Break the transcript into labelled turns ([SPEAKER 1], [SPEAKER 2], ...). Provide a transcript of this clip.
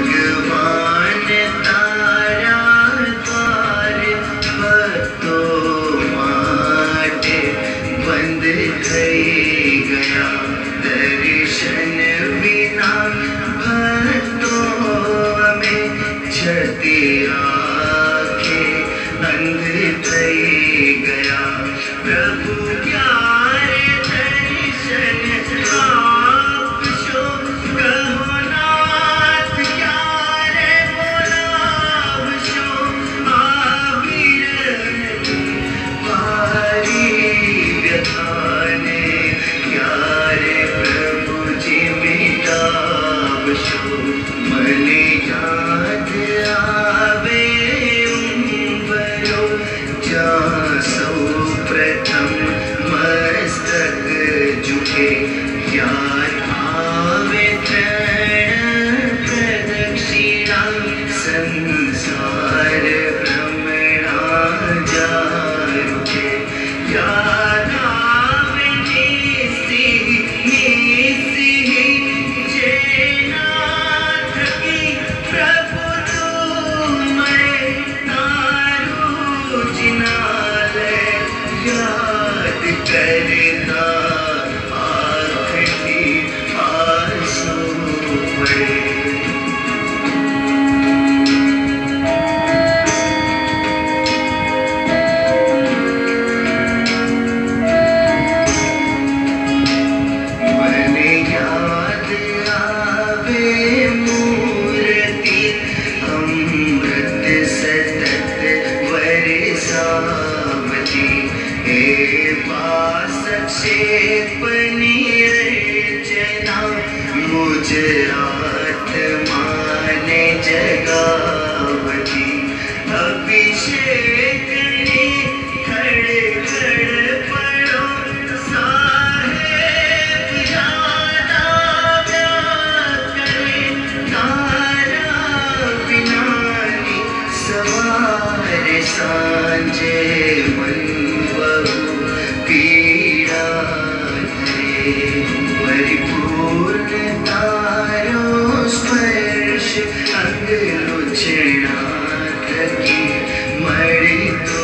[SPEAKER 1] भगवान तारा द्वार भक्तो माटे बंद थई गया। दर्शन बिना भक्तो में छती आंखें अंध थई गया। प्रभु प्यारे दर्शन आप शो कहो नाथ प्यारे बोलाव शो आविर भारी व्यथाने प्यारे प्रभु जी मिटाव शो। मन याद आवे उम्बरो जा सौ प्रथम मस्तक झुके। याद आवे तृण प्रदक्षिणा संसार भ्रमणा जा रुके। याद आवे निसी जयनाथ की प्रभु तुम्हारे तारू जिनाले। याद करता आखिरी आंसू पड़े। मन याद आवे मूर्ति अमृत सतत वरसावती। हे पास क्षेपनी अर्चना मुझ आत्मा ने जगावती। अभिषेक ने खड़े खड़े पड़ो साहेब ज्यादा व्याप करे। तारा बिनानी सवार सांझे मन बहु पीड़ा धरे। परिपूर्ण तारो स्पर्श अंग लुचना थकी मड़ी तो